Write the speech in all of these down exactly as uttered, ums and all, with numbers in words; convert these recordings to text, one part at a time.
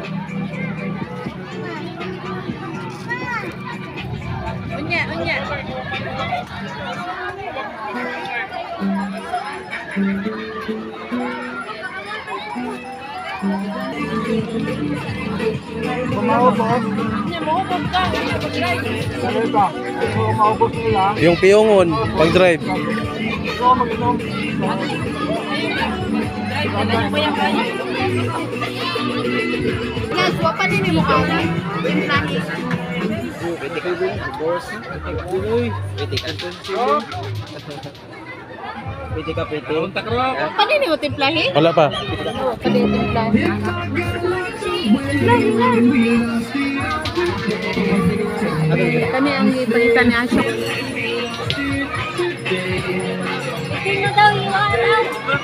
Unya, unya. Kumaubos. Unya, maubos ka. Unya, pag-drive. Ano ba? Kung maubos nila. Yung piyongon, pag-drive. Ito, mag-inom. Drive ka na. Mayang kayo. Yes, wapa din yung mukha na. Yung langis. Pwede ka din, boss. Pwede ka din. Pwede ka, pwede. Paano yung timplahi? Wala pa. Paano yung timplahi? Kami ang ipalitan ni Asyo. Sino daw yung araw?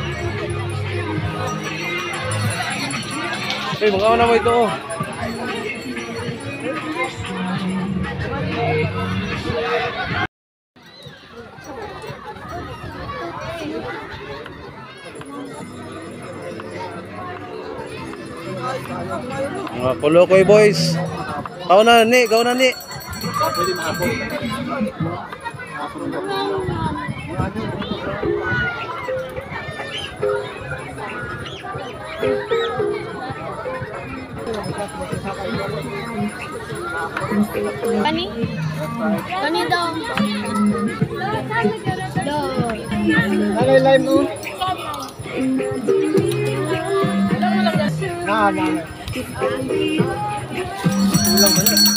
Eh, mga una mo ito. Oh. Mga Kolokoy boys. Gawin na ni, gawin na ni. Kani? Kani daw. Daw. Nalay live mo. Na, na. Ulang ba na?